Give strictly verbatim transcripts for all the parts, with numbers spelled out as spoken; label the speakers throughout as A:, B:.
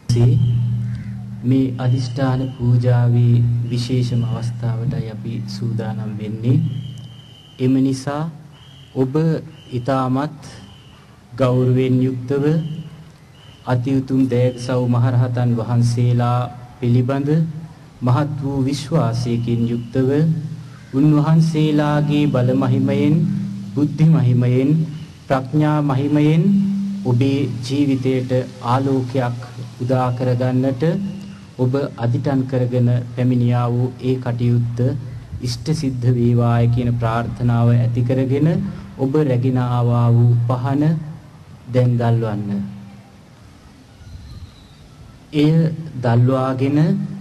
A: මේ අදිෂ්ඨාන පූජාවේ විශේෂම අවස්ථාවටයි අපි සූදානම් වෙන්නේ. එම නිසා ඔබ ඊටමත් ගෞරවයෙන් යුක්තව අති උතුම් දේවසව් මහරහතන් වහන්සේලා පිළිබඳ මහත් වූ විශ්වාසයකින් යුක්තව උන්වහන්සේලාගේ බල මහිමයෙන්, බුද්ධි මහිමයෙන්, ප්‍රඥා මහිමයෙන් ඔබේ ජීවිතයට ආලෝකයක් උදා කරගන්නට ඔබ අදිටන් කරගෙන පැමිණියා වූ ඒ කටයුත්ත ඉෂ්ට සිද්ධ වේවායි කියන ප්‍රාර්ථනාව ඇති කරගෙන ඔබ රැගෙන ආවා වූ පහන දැන් දල්වන්න. එය දල්වාගෙන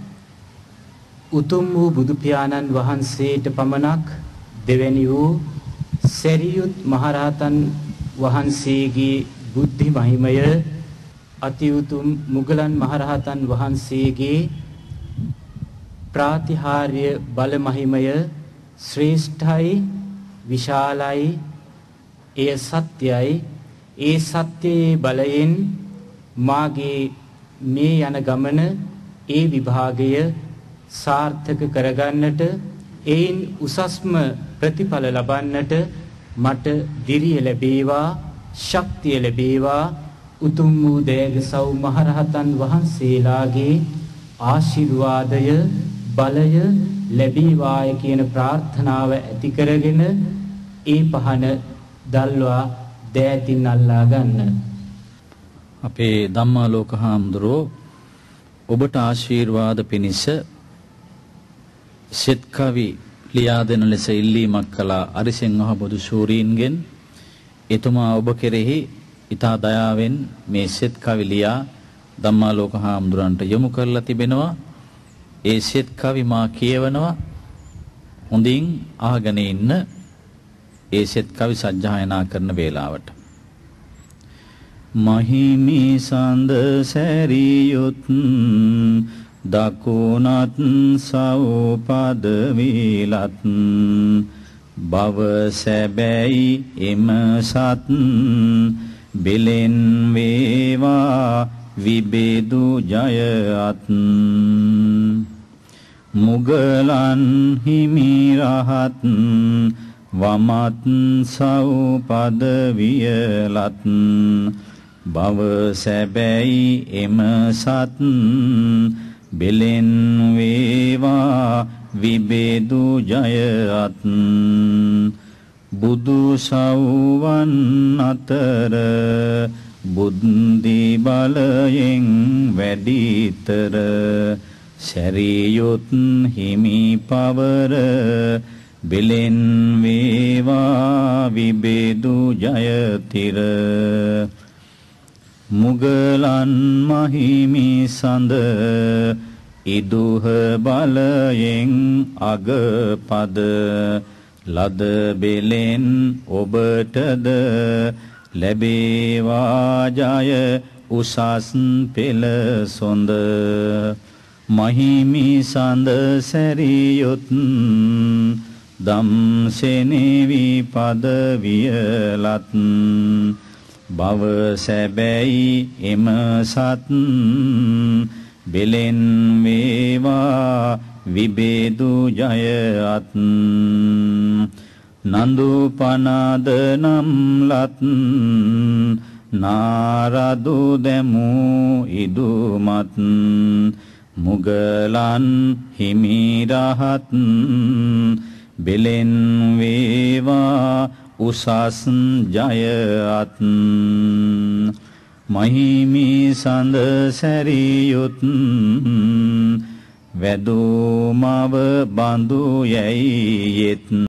A: උතුම් වූ බුදු පියාණන් වහන්සේට පමණක් දෙවැනි වූ සරියුත් මහරහතන් වහන්සේගේ බුද්ධි මහිමය, අති උතුම් මුගලන් මහරහතන් වහන්සේගේ ප්‍රාතිහාර්ය බල මහිමය ශ්‍රේෂ්ඨයි, විශාලයි, එය සත්‍යයි. ඒ සත්‍යයේ බලයෙන් මාගේ මේ යන ගමන, ඒ විභාගය සාර්ථක කරගන්නට, එයින් උසස්ම ප්‍රතිඵල ලබන්නට මට දිරිය ලැබේවා, ශක්තිය ලැබේවා. උතුම් වූ දේවසව් මහරහතන් වහන්සේලාගේ ආශිර්වාදය, බලය ලැබේවාය කියන ප්‍රාර්ථනාව ඇති කරගෙන ඒ පහන දල්වා දෑතින් අල්ලා ගන්න.
B: අපේ ධම්මාලෝක හාමුදුරුවෝ ඔබට ආශිර්වාද පිණිස සෙත් කවි ලියා දෙන ලෙස ඉල්ලීමක් කළා අරිසෙන් අහබදු ශූරීන්ගෙන්. එතුමා ඔබ කෙරෙහි ඊතා දයාවෙන් මේ සෙත් කවි ලියා ධම්මාලෝක හාමුදුරන්ට යොමු කරලා තිබෙනවා. ඒ සෙත් කවි මා කියවනවා, හොඳින් අහගෙන ඉන්න. ඒ සෙත් කවි සජ්ජායනා කරන වේලාවට මහිමි සඳ සැරියුත් දකුණත් සව්පද විලත් බව සැබැයි එම සත් බෙලෙන් වේවා විබේදු ජයත් මුගලන් හිමි රහත් වමත් සව්පද වියලත් බව සැබැයි එම සත් බෙලෙන් වේවා විබේදු ජයත් බුදු සව්වන් අතර බුද්ධි බලයෙන් වැඩිතර සැරියුත් හිමි පවර බෙලෙන් වේවා විබේදු ජයතිර මුගලන් මහිමි සඳ ඉදුහ බලයෙන් අගපද ලද බෙලෙන් ඔබටද ලැබේවා ජය උසස් පෙළ සොඳ මහිමි සඳ සැරියුත් දම්සෙනෙවි පද වියලත් බව සැබැයි එම සත් බෙලෙන් වේවා විබේදු ජයත් නන්දු පනද නම් ලත් නාරදු දෙමු ඉදුමත් මුගලන් හිමි රහත් බෙලෙන් වේවා උසස් ජයත් මහිමි සඳ සැරියුත් වැදු මව බඳු යැයි යෙත්